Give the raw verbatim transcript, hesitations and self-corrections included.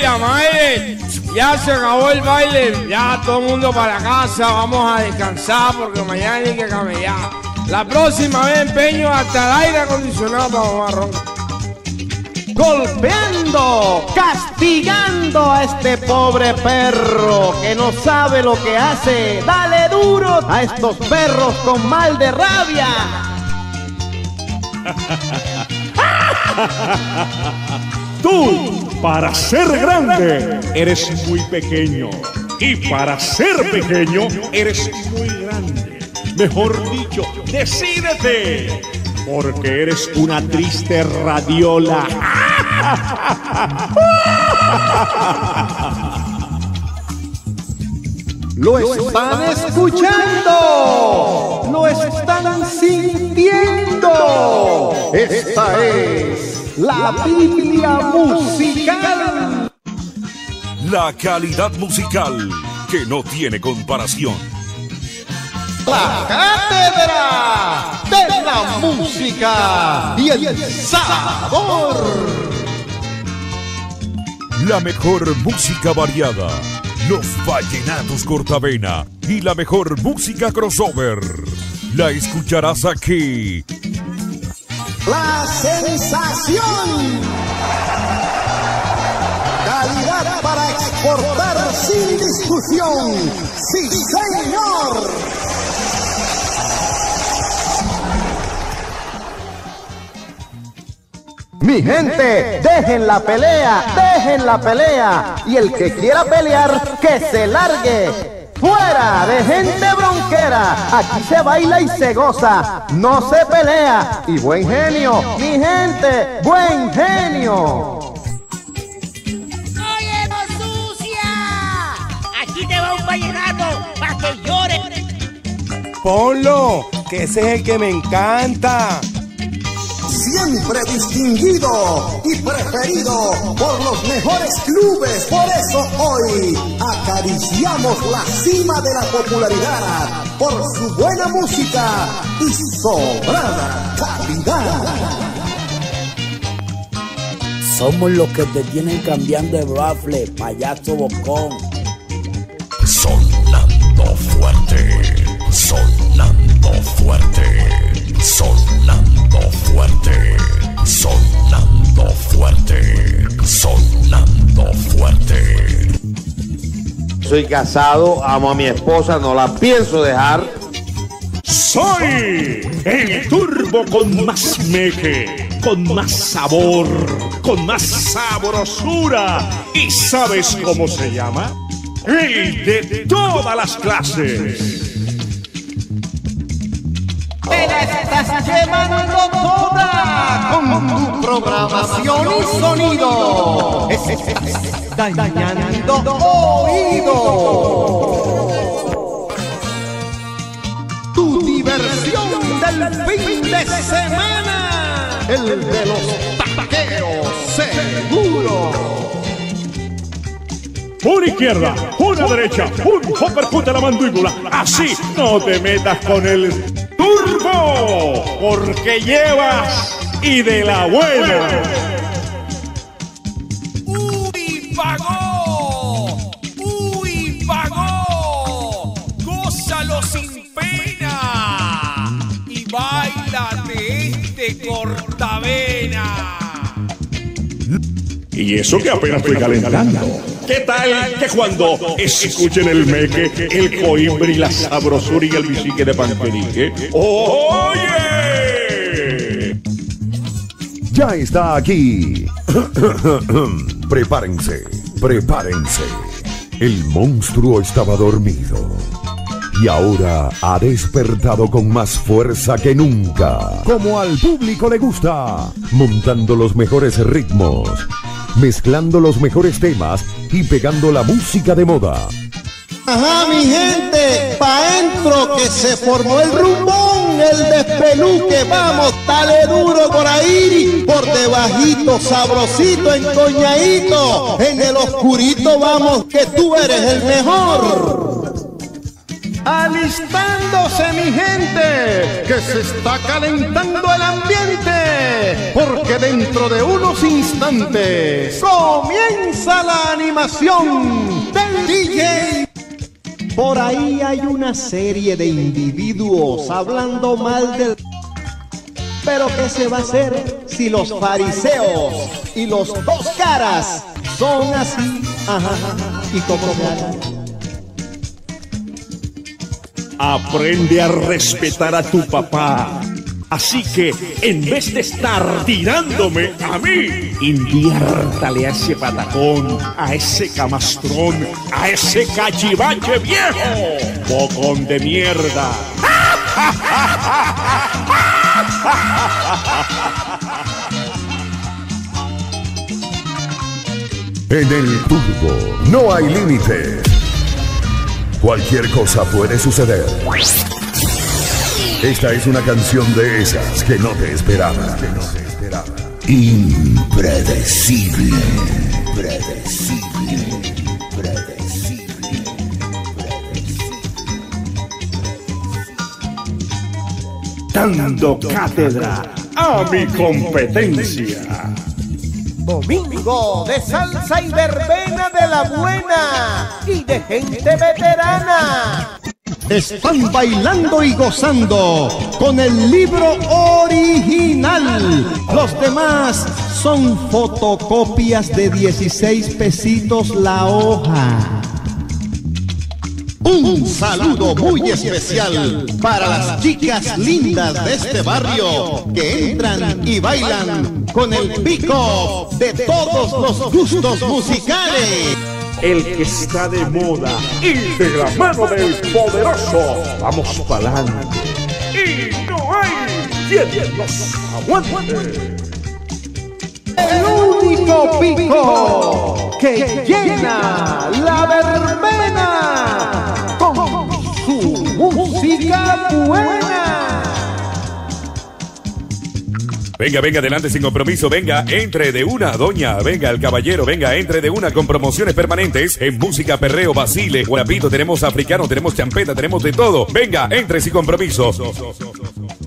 Oiga, Mayre, ya se acabó el baile, ya todo el mundo para casa, vamos a descansar porque mañana hay que camellar. La próxima vez empeño hasta el aire acondicionado para mamar ronca. Golpeando, castigando a este pobre perro que no sabe lo que hace. Dale duro a estos perros con mal de rabia. Tú, para ser grande, eres muy pequeño. Y para ser pequeño, eres muy grande. Mejor dicho, decídete, porque eres una triste radiola. Lo están escuchando, lo están sintiendo. Esta es la Biblia musical. La calidad musical que no tiene comparación. La cátedra de la música y el sabor. La mejor música variada, los vallenatos cortavena y la mejor música crossover. La escucharás aquí. La sensación. Calidad para exportar sin discusión. ¡Sí, señor! Mi gente, dejen la pelea, dejen la pelea. Y el que quiera pelear, que se largue. ¡Fuera de gente bronquera! Aquí se baila y se goza, no se pelea. Y buen genio, mi gente, buen genio. ¡Oye, no sucia! Aquí te va un vallenato para que llores. Ponlo, que ese es el que me encanta. Siempre distinguido y preferido por los mejores clubes. Por eso hoy acariciamos la cima de la popularidad por su buena música y sobrada calidad. Somos los que te tienen cambiando de bafle, payaso bocón. Sonando fuerte, sonando fuerte, sonando fuerte, sonando fuerte, sonando fuerte. Soy casado, amo a mi esposa, no la pienso dejar. Soy el turbo con más meque, con más sabor, con más sabrosura. ¿Y sabes cómo se llama? El de todas las clases. Te la estás llevando toda con tu programación y sonido. Estás dañando oído. Tu diversión del fin de semana. El de los taqueros seguro. Una izquierda, una derecha, un uppercut a la mandíbula. Así no te metas con el turbo, porque llevas y de la buena. ¡Uy, pagó! ¡Uy, pagó! ¡Gózalo sin pena! Y báilate este cortavena. Y eso que apenas estoy calentando. ¿Qué tal que cuando escuchen el meque, el coimbre y la sabrosura y el bisique de panquerique? ¡Oye! Ya está aquí. Prepárense, prepárense. El monstruo estaba dormido y ahora ha despertado con más fuerza que nunca. Como al público le gusta, montando los mejores ritmos, mezclando los mejores temas y pegando la música de moda. Ajá, mi gente, pa' entro que se formó el rumbón, el despeluque, vamos, dale duro por ahí, por debajito, sabrosito, encoñadito, en el oscurito vamos, que tú eres el mejor. Alistándose mi gente, que se está calentando el ambiente, porque dentro de unos instantes comienza la animación del D J. Por ahí hay una serie de individuos hablando mal del... Pero ¿qué se va a hacer si los fariseos y los dos caras son así? Ajá, ¿y cómo se hace? Aprende a respetar a tu papá. Así que, en vez de estar tirándome a mí, inviértale a ese patacón, a ese camastrón, a ese cachivache viejo, bocón de mierda. En el Turbo no hay límite. Cualquier cosa puede suceder. Esta es una canción de esas que no te esperaba. Impredecible. Predecible. Predecible. Dando cátedra a mi competencia. Domingo de salsa y verbena de la buena y de gente veterana. Están bailando y gozando con el libro original. Los demás son fotocopias de dieciséis pesitos la hoja. Un saludo muy especial para las chicas lindas de este barrio que entran y bailan con el pick-up de todos los gustos musicales. El que está de moda y de la mano del poderoso, vamos para adelante. Y no hay quien nos aguante. El único pico que llena la verbena con su música buena. Venga, venga, adelante sin compromiso, venga, entre de una, doña, venga, el caballero, venga, entre de una con promociones permanentes en música, perreo, basile, guarapito, tenemos africano, tenemos champeta, tenemos de todo. Venga, entre sin compromiso.